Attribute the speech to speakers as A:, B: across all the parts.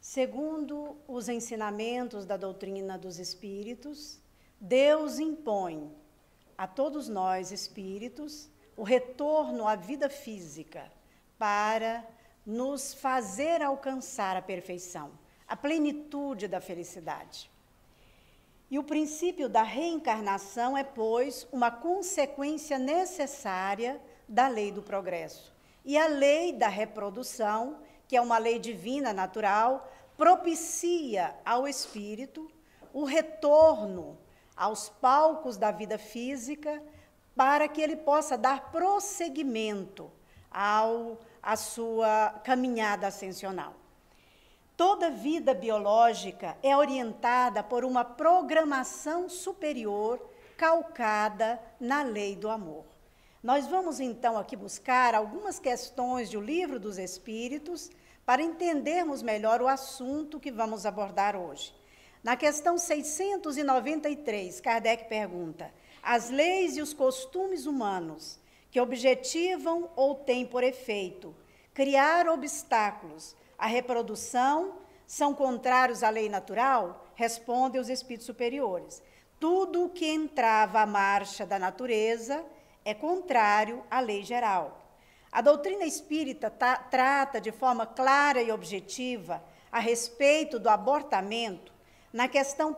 A: Segundo os ensinamentos da doutrina dos espíritos, Deus impõe a todos nós, espíritos, o retorno à vida física para nos fazer alcançar a perfeição, a plenitude da felicidade. E o princípio da reencarnação é, pois, uma consequência necessária da lei do progresso. E a lei da reprodução, que é uma lei divina natural, propicia ao espírito o retorno aos palcos da vida física para que ele possa dar prosseguimento à sua caminhada ascensional. Toda vida biológica é orientada por uma programação superior calcada na lei do amor. Nós vamos, então, aqui buscar algumas questões do Livro dos Espíritos para entendermos melhor o assunto que vamos abordar hoje. Na questão 693, Kardec pergunta: as leis e os costumes humanos que objetivam ou têm por efeito criar obstáculos à reprodução são contrários à lei natural? Respondem os espíritos superiores. Tudo o que entrava à marcha da natureza é contrário à lei geral. A doutrina espírita trata de forma clara e objetiva a respeito do abortamento na questão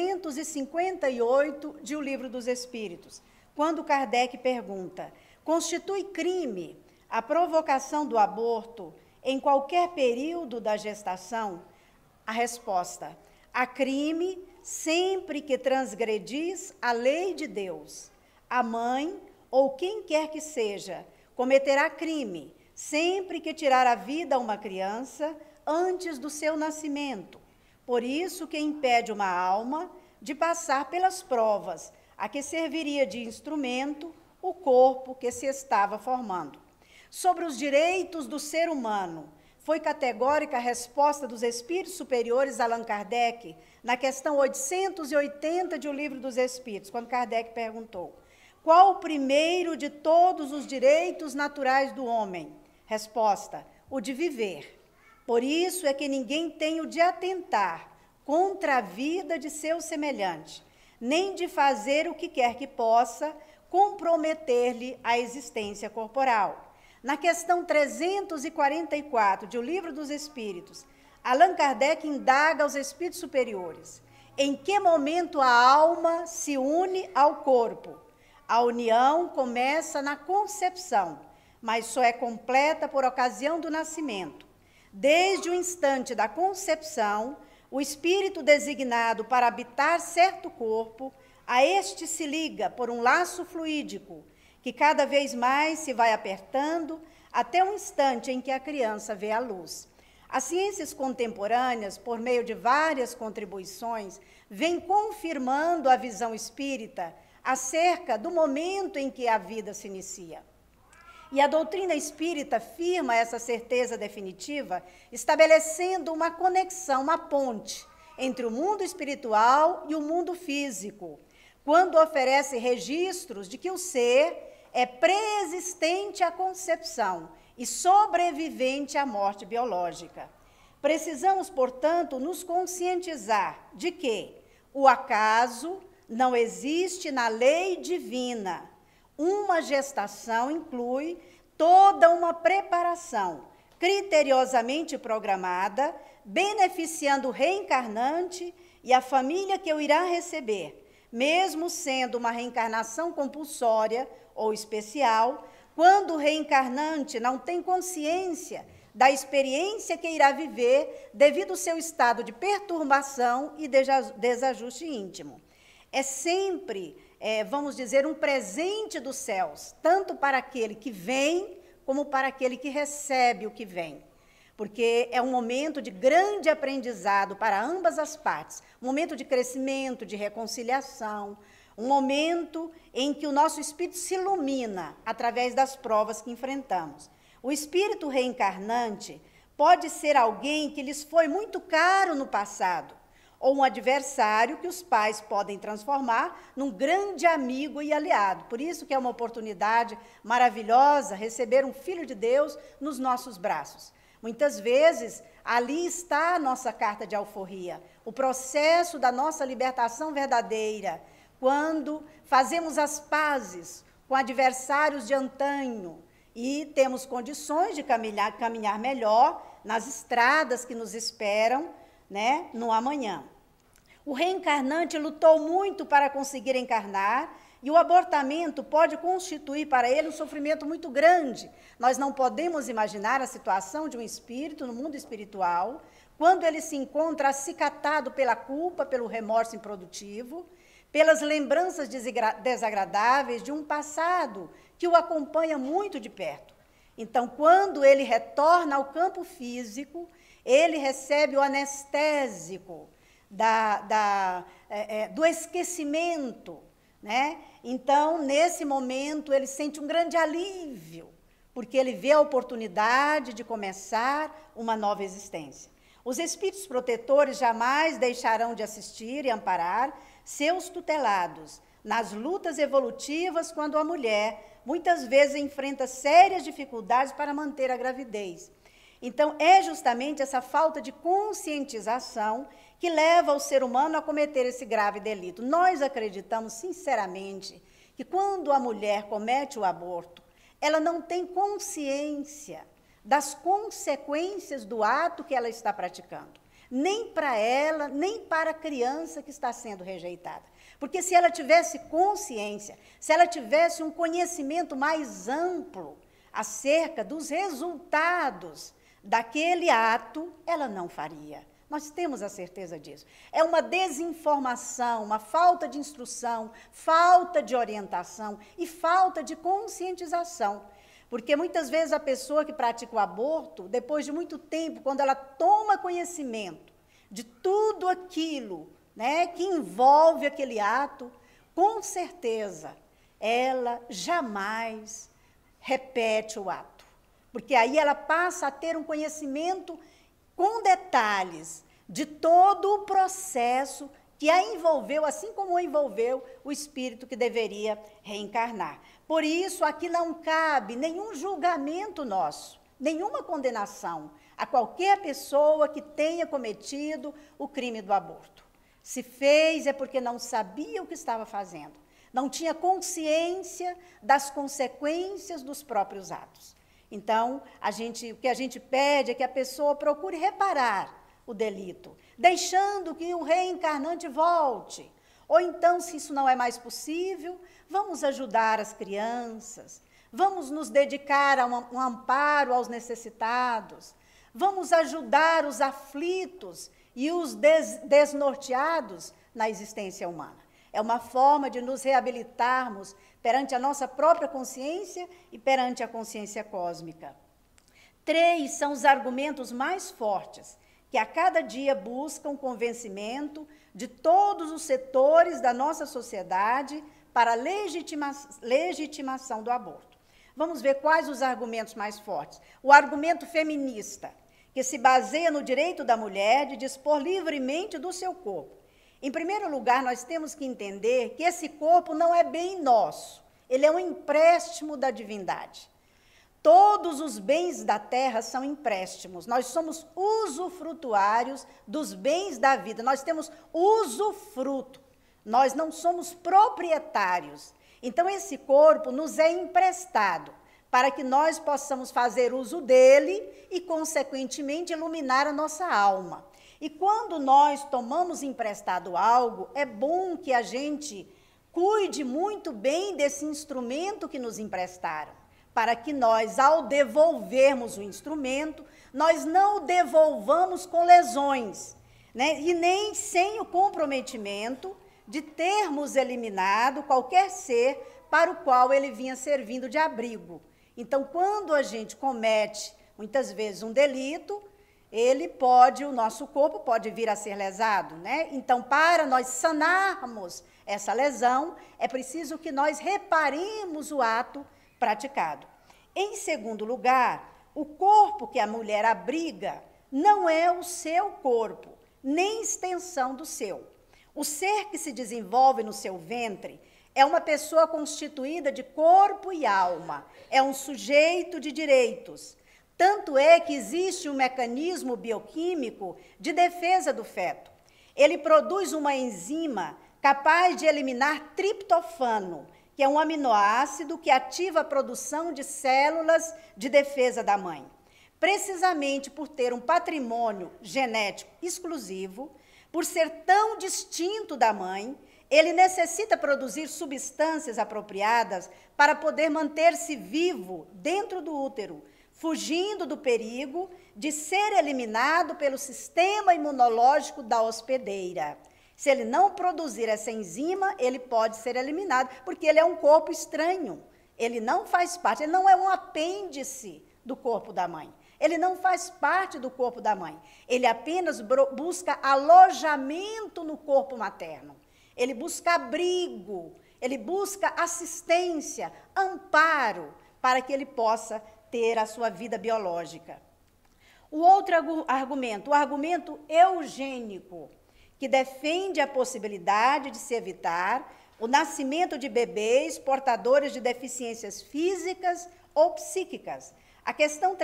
A: 358 de O Livro dos Espíritos, quando Kardec pergunta: constitui crime a provocação do aborto em qualquer período da gestação? A resposta: há crime sempre que transgredis a lei de Deus. A mãe, ou quem quer que seja, cometerá crime sempre que tirar a vida a uma criança antes do seu nascimento. Por isso que impede uma alma de passar pelas provas a que serviria de instrumento o corpo que se estava formando. Sobre os direitos do ser humano, foi categórica a resposta dos espíritos superiores a Allan Kardec, na questão 880 de O Livro dos Espíritos, quando Kardec perguntou: qual o primeiro de todos os direitos naturais do homem? Resposta: o de viver. Por isso é que ninguém tem o de atentar contra a vida de seu semelhante, nem de fazer o que quer que possa comprometer-lhe a existência corporal. Na questão 344 de O Livro dos Espíritos, Allan Kardec indaga aos espíritos superiores: em que momento a alma se une ao corpo? A união começa na concepção, mas só é completa por ocasião do nascimento. Desde o instante da concepção, o espírito designado para habitar certo corpo, a este se liga por um laço fluídico, que cada vez mais se vai apertando até o instante em que a criança vê a luz. As ciências contemporâneas, por meio de várias contribuições, vêm confirmando a visão espírita acerca do momento em que a vida se inicia. E a doutrina espírita firma essa certeza definitiva, estabelecendo uma conexão, uma ponte entre o mundo espiritual e o mundo físico, quando oferece registros de que o ser é pré-existente à concepção e sobrevivente à morte biológica. Precisamos, portanto, nos conscientizar de que o acaso não existe na lei divina. Uma gestação inclui toda uma preparação criteriosamente programada, beneficiando o reencarnante e a família que o irá receber, mesmo sendo uma reencarnação compulsória ou especial, quando o reencarnante não tem consciência da experiência que irá viver devido ao seu estado de perturbação e desajuste íntimo. É sempre, vamos dizer, um presente dos céus, tanto para aquele que vem, como para aquele que recebe o que vem. Porque é um momento de grande aprendizado para ambas as partes, um momento de crescimento, de reconciliação, um momento em que o nosso espírito se ilumina através das provas que enfrentamos. O espírito reencarnante pode ser alguém que lhes foi muito caro no passado, ou um adversário que os pais podem transformar num grande amigo e aliado. Por isso que é uma oportunidade maravilhosa receber um filho de Deus nos nossos braços. Muitas vezes, ali está a nossa carta de alforria, o processo da nossa libertação verdadeira, quando fazemos as pazes com adversários de antanho e temos condições de caminhar melhor nas estradas que nos esperam, né, no amanhã. O reencarnante lutou muito para conseguir encarnar, e o abortamento pode constituir para ele um sofrimento muito grande. Nós não podemos imaginar a situação de um espírito no mundo espiritual, quando ele se encontra acicatado pela culpa, pelo remorso improdutivo, pelas lembranças desagradáveis de um passado que o acompanha muito de perto. Então, quando ele retorna ao campo físico, ele recebe o anestésico do esquecimento, né? Então, nesse momento, ele sente um grande alívio, porque ele vê a oportunidade de começar uma nova existência. Os espíritos protetores jamais deixarão de assistir e amparar seus tutelados nas lutas evolutivas, quando a mulher, muitas vezes, enfrenta sérias dificuldades para manter a gravidez. Então, é justamente essa falta de conscientização que leva o ser humano a cometer esse grave delito. Nós acreditamos, sinceramente, que quando a mulher comete o aborto, ela não tem consciência das consequências do ato que ela está praticando, nem para ela, nem para a criança que está sendo rejeitada. Porque se ela tivesse consciência, se ela tivesse um conhecimento mais amplo acerca dos resultados daquele ato, ela não faria. Nós temos a certeza disso. É uma desinformação, uma falta de instrução, falta de orientação e falta de conscientização. Porque muitas vezes a pessoa que pratica o aborto, depois de muito tempo, quando ela toma conhecimento de tudo aquilo, né, que envolve aquele ato, com certeza ela jamais repete o ato. Porque aí ela passa a ter um conhecimento com detalhes de todo o processo que a envolveu, assim como envolveu o espírito que deveria reencarnar. Por isso, aqui não cabe nenhum julgamento nosso, nenhuma condenação a qualquer pessoa que tenha cometido o crime do aborto. Se fez é porque não sabia o que estava fazendo, não tinha consciência das consequências dos próprios atos. Então, o que a gente pede é que a pessoa procure reparar o delito, deixando que o reencarnante volte. Ou então, se isso não é mais possível, vamos ajudar as crianças, vamos nos dedicar a um amparo aos necessitados, vamos ajudar os aflitos e os desnorteados na existência humana. É uma forma de nos reabilitarmos perante a nossa própria consciência e perante a consciência cósmica. 3 são os argumentos mais fortes, que a cada dia buscam convencimento de todos os setores da nossa sociedade para a legitimação do aborto. Vamos ver quais os argumentos mais fortes. O argumento feminista, que se baseia no direito da mulher de dispor livremente do seu corpo. Em primeiro lugar, nós temos que entender que esse corpo não é bem nosso, ele é um empréstimo da divindade. Todos os bens da terra são empréstimos, nós somos usufrutuários dos bens da vida, nós temos usufruto, nós não somos proprietários. Então, esse corpo nos é emprestado para que nós possamos fazer uso dele e, consequentemente, iluminar a nossa alma. E quando nós tomamos emprestado algo, é bom que a gente cuide muito bem desse instrumento que nos emprestaram, para que nós, ao devolvermos o instrumento, nós não o devolvamos com lesões, né? E nem sem o comprometimento de termos eliminado qualquer ser para o qual ele vinha servindo de abrigo. Então, quando a gente comete, muitas vezes, um delito, o nosso corpo pode vir a ser lesado, né? Então, para nós sanarmos essa lesão, é preciso que nós reparemos o ato praticado. Em segundo lugar, o corpo que a mulher abriga não é o seu corpo, nem extensão do seu. O ser que se desenvolve no seu ventre é uma pessoa constituída de corpo e alma, é um sujeito de direitos. Tanto é que existe um mecanismo bioquímico de defesa do feto. Ele produz uma enzima capaz de eliminar triptofano, que é um aminoácido que ativa a produção de células de defesa da mãe. Precisamente por ter um patrimônio genético exclusivo, por ser tão distinto da mãe, ele necessita produzir substâncias apropriadas para poder manter-se vivo dentro do útero, fugindo do perigo de ser eliminado pelo sistema imunológico da hospedeira. Se ele não produzir essa enzima, ele pode ser eliminado, porque ele é um corpo estranho. Ele não faz parte, ele não é um apêndice do corpo da mãe. Ele não faz parte do corpo da mãe. Ele apenas busca alojamento no corpo materno. Ele busca abrigo, ele busca assistência, amparo, para que ele possa ter a sua vida biológica. O outro argumento, o argumento eugênico, que defende a possibilidade de se evitar o nascimento de bebês portadores de deficiências físicas ou psíquicas. A questão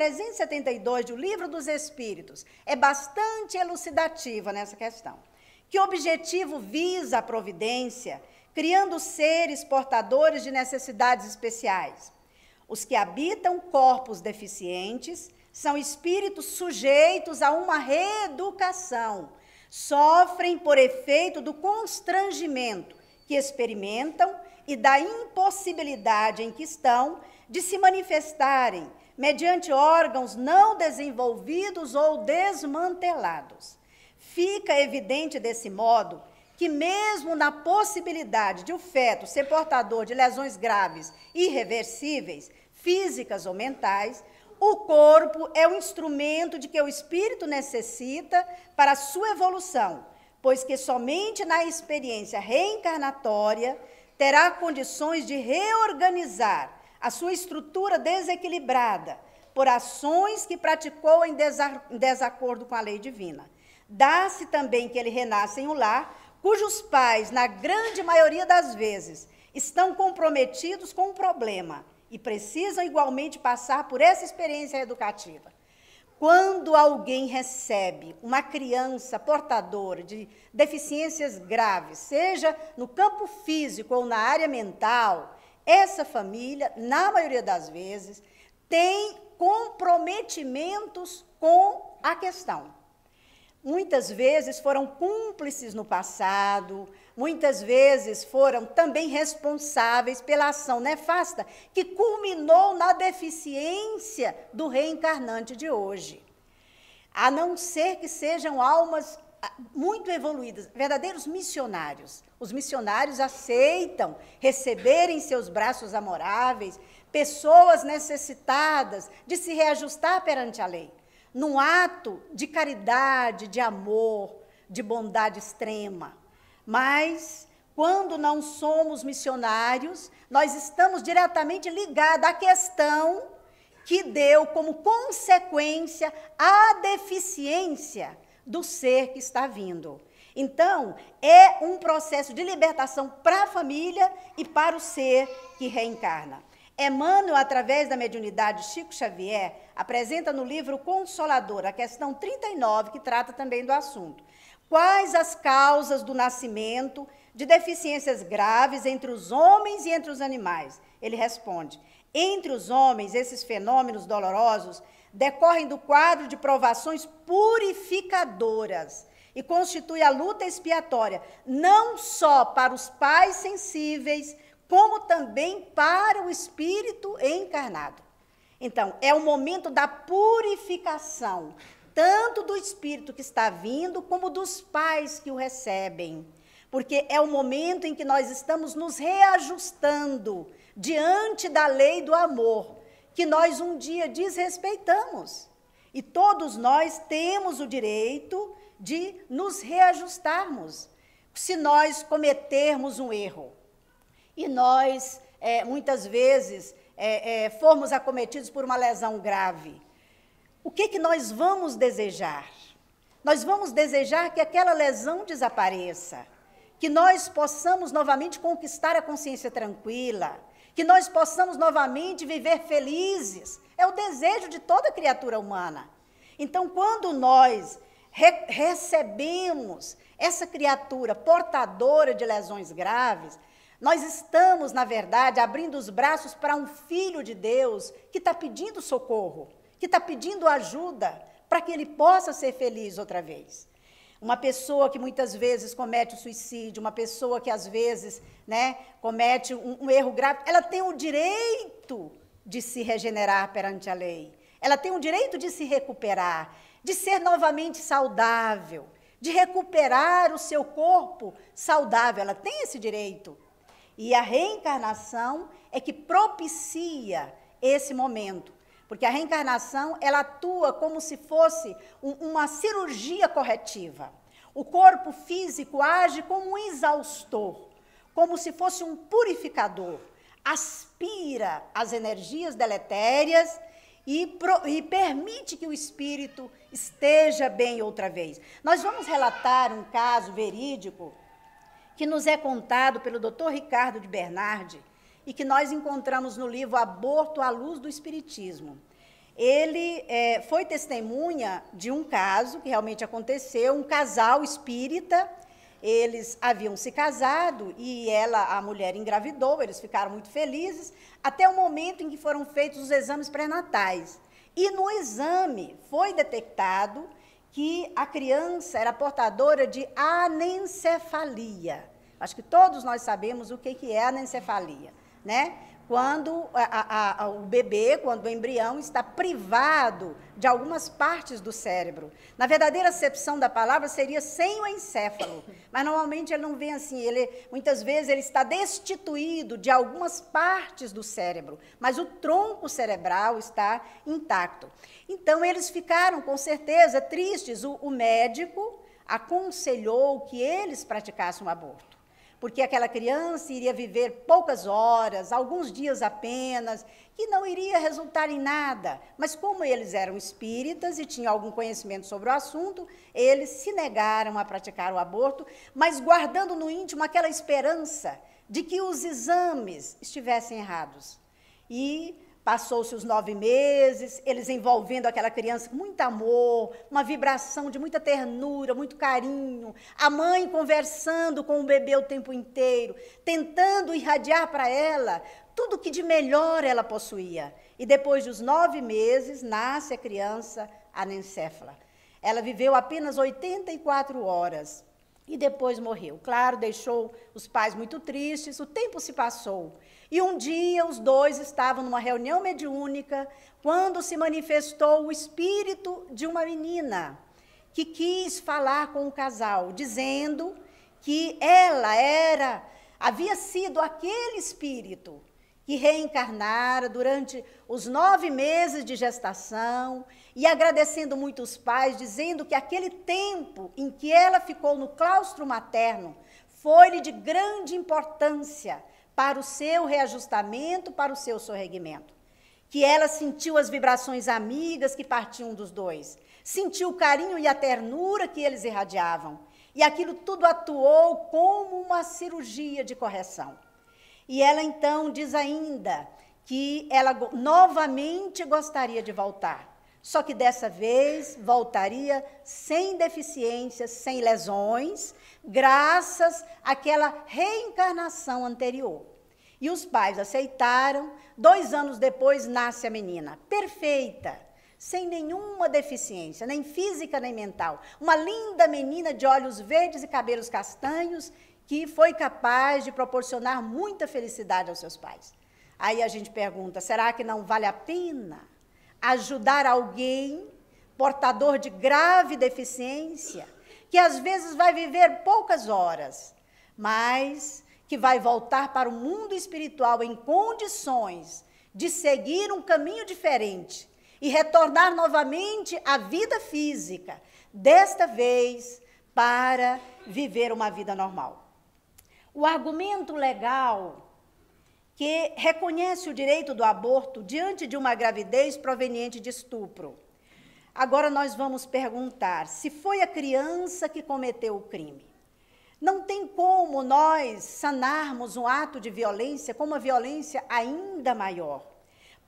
A: 372 do Livro dos Espíritos é bastante elucidativa nessa questão. Que objetivo visa a providência, criando seres portadores de necessidades especiais? Os que habitam corpos deficientes são espíritos sujeitos a uma reeducação, sofrem por efeito do constrangimento que experimentam e da impossibilidade em que estão de se manifestarem mediante órgãos não desenvolvidos ou desmantelados. Fica evidente desse modo que mesmo na possibilidade de o feto ser portador de lesões graves irreversíveis, físicas ou mentais, o corpo é o instrumento de que o espírito necessita para a sua evolução, pois que somente na experiência reencarnatória terá condições de reorganizar a sua estrutura desequilibrada por ações que praticou em desacordo com a lei divina. Dá-se também que ele renasce em um lar cujos pais, na grande maioria das vezes, estão comprometidos com um problema e precisam igualmente passar por essa experiência educativa. Quando alguém recebe uma criança portadora de deficiências graves, seja no campo físico ou na área mental, essa família, na maioria das vezes, tem comprometimentos com a questão. Muitas vezes foram cúmplices no passado, muitas vezes foram também responsáveis pela ação nefasta que culminou na deficiência do reencarnante de hoje. A não ser que sejam almas muito evoluídas, verdadeiros missionários. Os missionários aceitam receber em seus braços amoráveis pessoas necessitadas de se reajustar perante a lei, num ato de caridade, de amor, de bondade extrema. Mas, quando não somos missionários, nós estamos diretamente ligados à questão que deu como consequência a deficiência do ser que está vindo. Então, é um processo de libertação para a família e para o ser que reencarna. Emmanuel, através da mediunidade Chico Xavier, apresenta no livro Consolador, a questão 39, que trata também do assunto. Quais as causas do nascimento de deficiências graves entre os homens e entre os animais? Ele responde: entre os homens, esses fenômenos dolorosos decorrem do quadro de provações purificadoras e constitui a luta expiatória, não só para os pais sensíveis, como também para o espírito encarnado. Então, é o momento da purificação, tanto do espírito que está vindo, como dos pais que o recebem. Porque é o momento em que nós estamos nos reajustando diante da lei do amor, que nós um dia desrespeitamos. E todos nós temos o direito de nos reajustarmos, se nós cometermos um erro. E nós, muitas vezes, formos acometidos por uma lesão grave. O que nós vamos desejar? Nós vamos desejar que aquela lesão desapareça, que nós possamos novamente conquistar a consciência tranquila, que nós possamos novamente viver felizes. é o desejo de toda criatura humana. Então, quando nós recebemos essa criatura portadora de lesões graves, nós estamos, na verdade, abrindo os braços para um filho de Deus que está pedindo socorro, que está pedindo ajuda para que ele possa ser feliz outra vez. Uma pessoa que muitas vezes comete o suicídio, uma pessoa que às vezes, né, comete um erro grave, ela tem o direito de se regenerar perante a lei. Ela tem o direito de se recuperar, de ser novamente saudável, de recuperar o seu corpo saudável. Ela tem esse direito. E a reencarnação é que propicia esse momento. Porque a reencarnação, ela atua como se fosse uma cirurgia corretiva. O corpo físico age como um exaustor, como se fosse um purificador. Aspira as energias deletérias e permite que o espírito esteja bem outra vez. Nós vamos relatar um caso verídico que nos é contado pelo Dr. Ricardo de Bernardi e que nós encontramos no livro Aborto à Luz do Espiritismo. Ele foi testemunha de um caso que realmente aconteceu, um casal espírita. Eles haviam se casado e a mulher engravidou, eles ficaram muito felizes, até o momento em que foram feitos os exames pré-natais. E no exame foi detectado que a criança era portadora de anencefalia. Acho que todos nós sabemos o que é anencefalia, né? Quando o bebê, quando o embrião está privado de algumas partes do cérebro. Na verdadeira acepção da palavra, seria sem o encéfalo, mas normalmente ele não vem assim, muitas vezes ele está destituído de algumas partes do cérebro, mas o tronco cerebral está intacto. Então, eles ficaram, com certeza, tristes. O médico aconselhou que eles praticassem um aborto, porque aquela criança iria viver poucas horas, alguns dias apenas, que não iria resultar em nada. Mas como eles eram espíritas e tinham algum conhecimento sobre o assunto, eles se negaram a praticar o aborto, mas guardando no íntimo aquela esperança de que os exames estivessem errados. E passou-se os 9 meses, eles envolvendo aquela criança com muito amor, uma vibração de muita ternura, muito carinho, a mãe conversando com o bebê o tempo inteiro, tentando irradiar para ela tudo que de melhor ela possuía. E depois dos 9 meses, nasce a criança anencéfala. Ela viveu apenas 84 horas e depois morreu. Claro, deixou os pais muito tristes, o tempo se passou. E um dia os dois estavam numa reunião mediúnica, quando se manifestou o espírito de uma menina que quis falar com o casal, dizendo que ela havia sido aquele espírito que reencarnara durante os 9 meses de gestação, e agradecendo muito os pais, dizendo que aquele tempo em que ela ficou no claustro materno foi-lhe de grande importância para o seu reajustamento, para o seu sorregimento. Que ela sentiu as vibrações amigas que partiam dos dois, sentiu o carinho e a ternura que eles irradiavam, e aquilo tudo atuou como uma cirurgia de correção. E ela então diz ainda que ela novamente gostaria de voltar, só que dessa vez voltaria sem deficiências, sem lesões, graças àquela reencarnação anterior. E os pais aceitaram. 2 anos depois nasce a menina, perfeita, sem nenhuma deficiência, nem física nem mental. Uma linda menina de olhos verdes e cabelos castanhos, que foi capaz de proporcionar muita felicidade aos seus pais. Aí a gente pergunta, será que não vale a pena ajudar alguém portador de grave deficiência, que às vezes vai viver poucas horas, mas que vai voltar para o mundo espiritual em condições de seguir um caminho diferente e retornar novamente à vida física, desta vez para viver uma vida normal? O argumento legal que reconhece o direito do aborto diante de uma gravidez proveniente de estupro. Agora nós vamos perguntar se foi a criança que cometeu o crime. Não tem como nós sanarmos um ato de violência com uma violência ainda maior.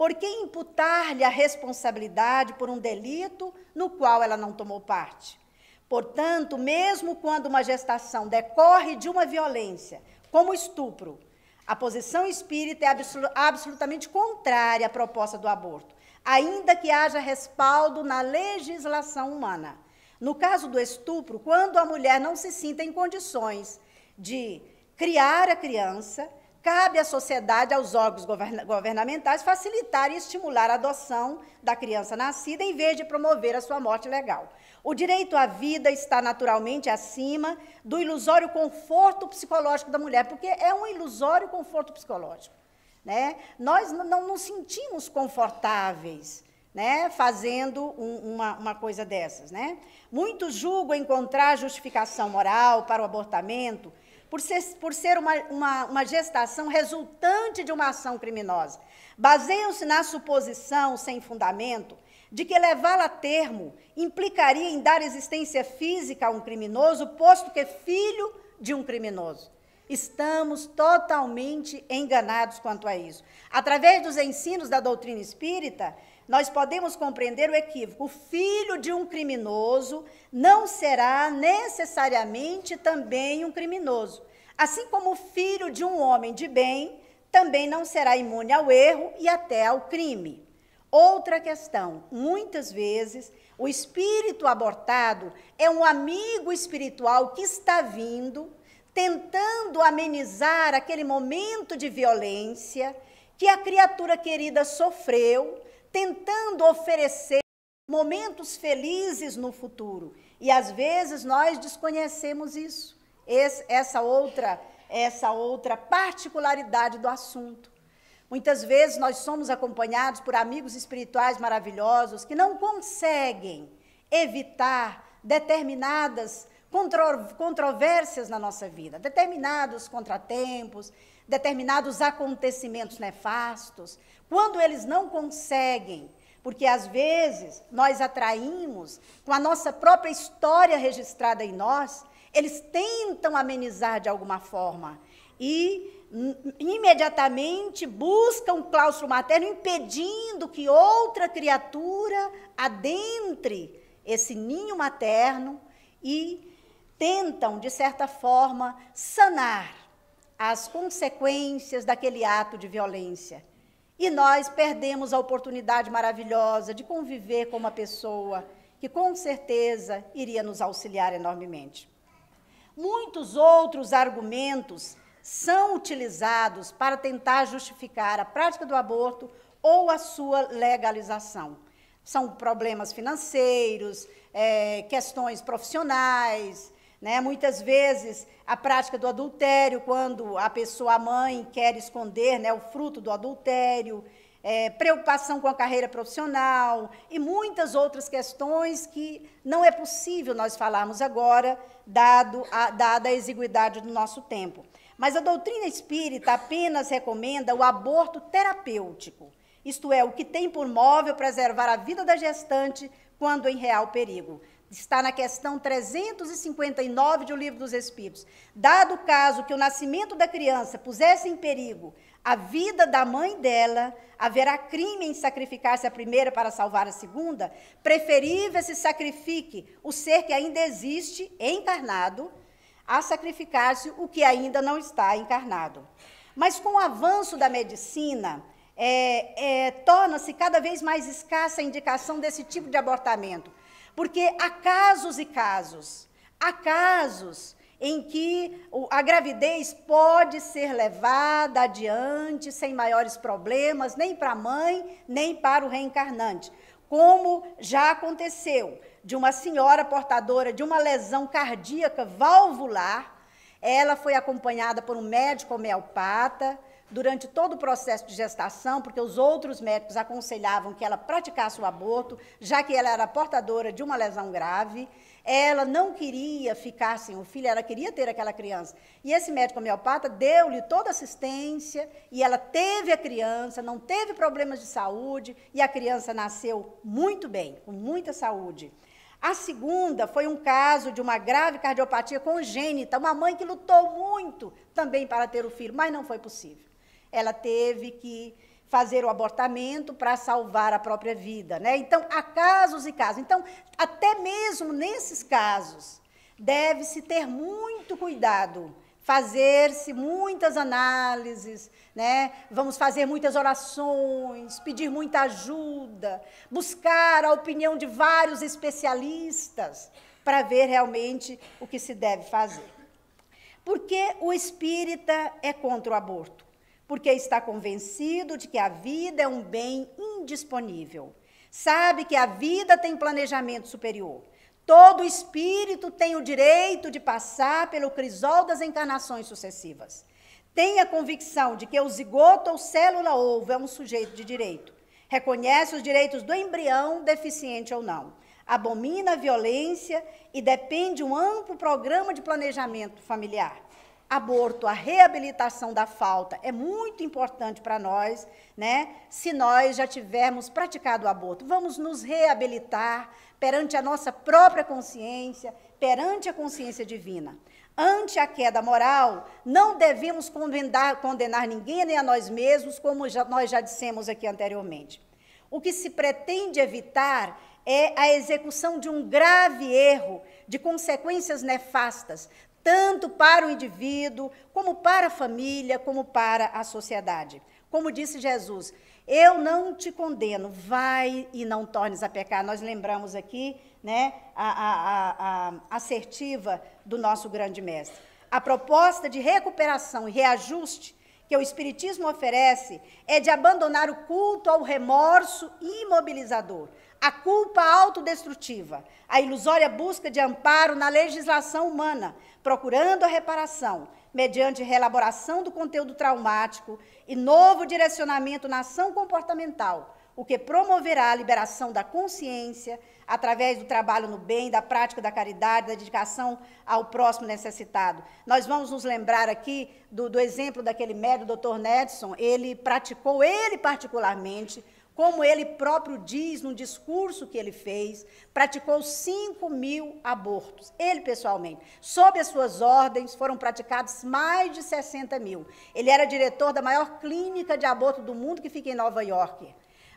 A: por que imputar-lhe a responsabilidade por um delito no qual ela não tomou parte? Portanto, mesmo quando uma gestação decorre de uma violência, como estupro, a posição espírita é absolutamente contrária à proposta do aborto, ainda que haja respaldo na legislação humana. No caso do estupro, quando a mulher não se sinta em condições de criar a criança, cabe à sociedade, aos órgãos governamentais, facilitar e estimular a adoção da criança nascida, em vez de promover a sua morte legal. O direito à vida está naturalmente acima do ilusório conforto psicológico da mulher, porque é um ilusório conforto psicológico, né? Nós não nos sentimos confortáveis, né, fazendo uma coisa dessas, né? Muitos julgam encontrar justificação moral para o abortamento por ser uma gestação resultante de uma ação criminosa. Baseiam-se na suposição, sem fundamento, de que levá-la a termo implicaria em dar existência física a um criminoso, posto que é filho de um criminoso. Estamos totalmente enganados quanto a isso. Através dos ensinos da doutrina espírita, nós podemos compreender o equívoco. O filho de um criminoso não será necessariamente também um criminoso. Assim como o filho de um homem de bem também não será imune ao erro e até ao crime. Outra questão, muitas vezes, o espírito abortado é um amigo espiritual que está vindo, tentando amenizar aquele momento de violência que a criatura querida sofreu, tentando oferecer momentos felizes no futuro. E, às vezes, nós desconhecemos isso, essa outra particularidade do assunto. Muitas vezes nós somos acompanhados por amigos espirituais maravilhosos que não conseguem evitar determinadas controvérsias na nossa vida, determinados contratempos, determinados acontecimentos nefastos. Quando eles não conseguem, porque às vezes nós atraímos com a nossa própria história registrada em nós, eles tentam amenizar de alguma forma e imediatamente buscam o claustro materno, impedindo que outra criatura adentre esse ninho materno e tentam, de certa forma, sanar as consequências daquele ato de violência. E nós perdemos a oportunidade maravilhosa de conviver com uma pessoa que, com certeza, iria nos auxiliar enormemente. Muitos outros argumentos são utilizados para tentar justificar a prática do aborto ou a sua legalização. São problemas financeiros, questões profissionais, né? Muitas vezes a prática do adultério, quando a pessoa, a mãe, quer esconder, né, o fruto do adultério, preocupação com a carreira profissional e muitas outras questões que não é possível nós falarmos agora, dada a exiguidade do nosso tempo. Mas a doutrina espírita apenas recomenda o aborto terapêutico, isto é, o que tem por móvel preservar a vida da gestante quando em real perigo. Está na questão 359 de O Livro dos Espíritos. Dado o caso que o nascimento da criança pusesse em perigo a vida da mãe dela, haverá crime em sacrificar-se a primeira para salvar a segunda, preferível se sacrifique o ser que ainda existe, encarnado, a sacrificar-se o que ainda não está encarnado. Mas com o avanço da medicina, torna-se cada vez mais escassa a indicação desse tipo de abortamento, porque há casos e casos. Há casos em que a gravidez pode ser levada adiante sem maiores problemas, nem para a mãe, nem para o reencarnante, como já aconteceu de uma senhora portadora de uma lesão cardíaca valvular. Ela foi acompanhada por um médico homeopata durante todo o processo de gestação, porque os outros médicos aconselhavam que ela praticasse o aborto, já que ela era portadora de uma lesão grave. Ela não queria ficar sem o filho, ela queria ter aquela criança. E esse médico homeopata deu-lhe toda assistência, e ela teve a criança, não teve problemas de saúde, e a criança nasceu muito bem, com muita saúde. A segunda foi um caso de uma grave cardiopatia congênita, uma mãe que lutou muito também para ter o filho, mas não foi possível. Ela teve que fazer o abortamento para salvar a própria vida, né? Então, há casos e casos. Então, até mesmo nesses casos, deve-se ter muito cuidado, fazer-se muitas análises, né? Vamos fazer muitas orações, pedir muita ajuda, buscar a opinião de vários especialistas para ver realmente o que se deve fazer. Por que o espírita é contra o aborto? Porque está convencido de que a vida é um bem indisponível. Sabe que a vida tem planejamento superior. Todo espírito tem o direito de passar pelo crisol das encarnações sucessivas. Tem a convicção de que o zigoto ou célula ovo é um sujeito de direito. Reconhece os direitos do embrião, deficiente ou não. Abomina a violência e depende de um amplo programa de planejamento familiar. Aborto, a reabilitação da falta é muito importante para nós, né? Se nós já tivermos praticado o aborto, vamos nos reabilitar perante a nossa própria consciência, perante a consciência divina. Ante a queda moral, não devemos condenar ninguém nem a nós mesmos, como nós já dissemos aqui anteriormente. O que se pretende evitar é a execução de um grave erro de consequências nefastas, tanto para o indivíduo, como para a família, como para a sociedade. Como disse Jesus, eu não te condeno, vai e não tornes a pecar. Nós lembramos aqui, né, a assertiva do nosso grande mestre. A proposta de recuperação e reajuste que o Espiritismo oferece é de abandonar o culto ao remorso imobilizador, a culpa autodestrutiva, a ilusória busca de amparo na legislação humana, procurando a reparação, mediante reelaboração do conteúdo traumático e novo direcionamento na ação comportamental, o que promoverá a liberação da consciência através do trabalho no bem, da prática da caridade, da dedicação ao próximo necessitado. Nós vamos nos lembrar aqui do exemplo daquele médico, Dr. Nedson. Ele praticou, ele particularmente, como ele próprio diz num discurso que ele fez, praticou 5.000 abortos, ele pessoalmente. Sob as suas ordens, foram praticados mais de 60.000. Ele era diretor da maior clínica de aborto do mundo, que fica em Nova York.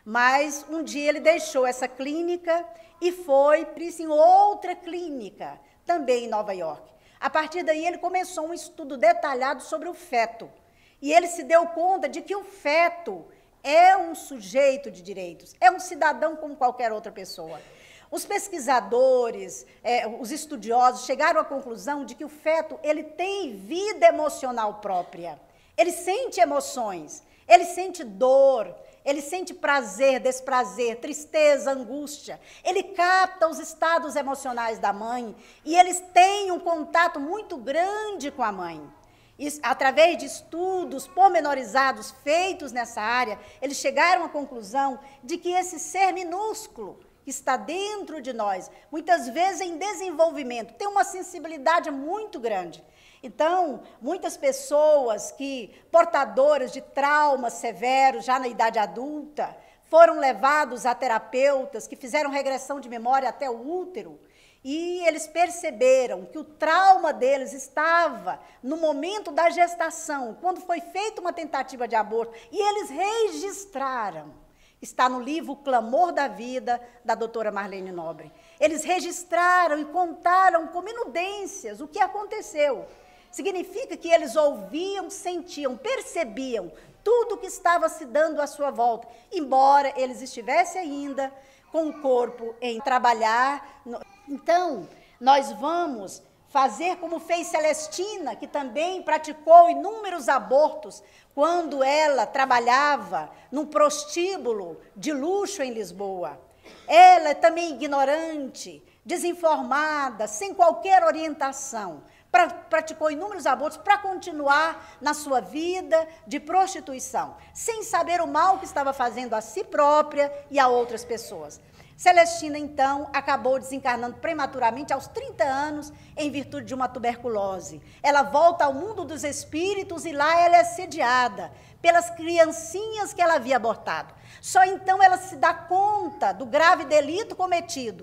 A: Mas um dia ele deixou essa clínica e foi em outra clínica, também em Nova York. A partir daí ele começou um estudo detalhado sobre o feto. E ele se deu conta de que o feto é um sujeito de direitos, é um cidadão como qualquer outra pessoa. Os pesquisadores, os estudiosos chegaram à conclusão de que o feto ele tem vida emocional própria. Ele sente emoções, ele sente dor, ele sente prazer, desprazer, tristeza, angústia. Ele capta os estados emocionais da mãe e eles têm um contato muito grande com a mãe. E, através de estudos pormenorizados feitos nessa área, eles chegaram à conclusão de que esse ser minúsculo que está dentro de nós, muitas vezes em desenvolvimento, tem uma sensibilidade muito grande. Então, muitas pessoas portadoras de traumas severos, já na idade adulta, foram levados a terapeutas que fizeram regressão de memória até o útero, e eles perceberam que o trauma deles estava no momento da gestação, quando foi feita uma tentativa de aborto, e eles registraram. Está no livro O Clamor da Vida, da doutora Marlene Nobre. Eles registraram e contaram com minudências o que aconteceu. Significa que eles ouviam, sentiam, percebiam tudo o que estava se dando à sua volta, embora eles estivessem ainda com o corpo em trabalhar. Então, nós vamos fazer como fez Celestina, que também praticou inúmeros abortos quando ela trabalhava num prostíbulo de luxo em Lisboa. Ela é também ignorante, desinformada, sem qualquer orientação. Praticou inúmeros abortos para continuar na sua vida de prostituição, sem saber o mal que estava fazendo a si própria e a outras pessoas. Celestina, então, acabou desencarnando prematuramente aos 30 anos em virtude de uma tuberculose. Ela volta ao mundo dos espíritos e lá ela é assediada pelas criancinhas que ela havia abortado. Só então ela se dá conta do grave delito cometido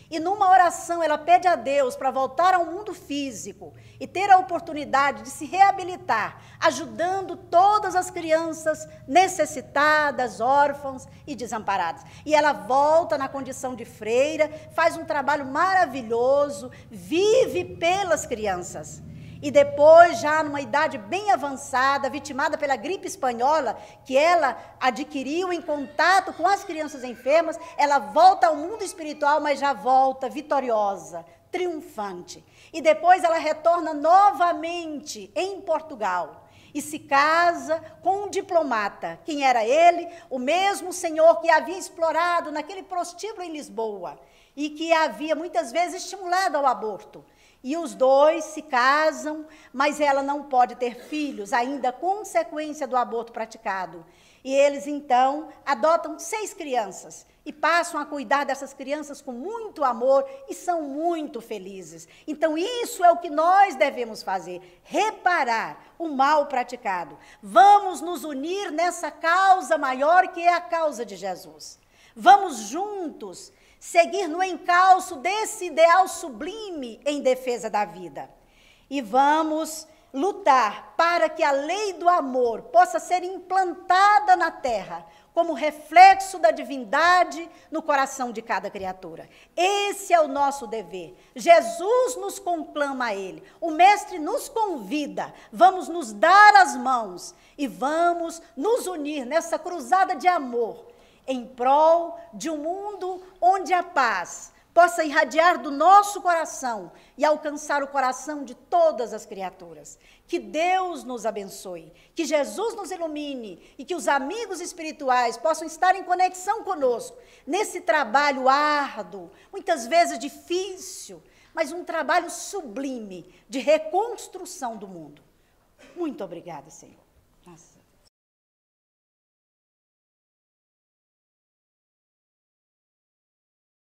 A: E numa oração ela pede a Deus para voltar ao mundo físico e ter a oportunidade de se reabilitar, ajudando todas as crianças necessitadas, órfãs e desamparadas. E ela volta na condição de freira, faz um trabalho maravilhoso, vive pelas crianças. E depois, já numa idade bem avançada, vitimada pela gripe espanhola, que ela adquiriu em contato com as crianças enfermas, ela volta ao mundo espiritual, mas já volta vitoriosa, triunfante. E depois ela retorna novamente em Portugal e se casa com um diplomata. Quem era ele? O mesmo senhor que havia explorado naquele prostíbulo em Lisboa e que havia muitas vezes estimulado ao aborto. E os dois se casam, mas ela não pode ter filhos, ainda consequência do aborto praticado. E eles, então, adotam 6 crianças e passam a cuidar dessas crianças com muito amor e são muito felizes. Então, isso é o que nós devemos fazer, reparar o mal praticado. Vamos nos unir nessa causa maior que é a causa de Jesus. Vamos juntos seguir no encalço desse ideal sublime em defesa da vida. E vamos lutar para que a lei do amor possa ser implantada na terra, como reflexo da divindade no coração de cada criatura. Esse é o nosso dever. Jesus nos conclama a ele. O Mestre nos convida. Vamos nos dar as mãos e vamos nos unir nessa cruzada de amor, em prol de um mundo onde a paz possa irradiar do nosso coração e alcançar o coração de todas as criaturas. Que Deus nos abençoe, que Jesus nos ilumine e que os amigos espirituais possam estar em conexão conosco nesse trabalho árduo, muitas vezes difícil, mas um trabalho sublime de reconstrução do mundo. Muito obrigada, Senhor. Nossa.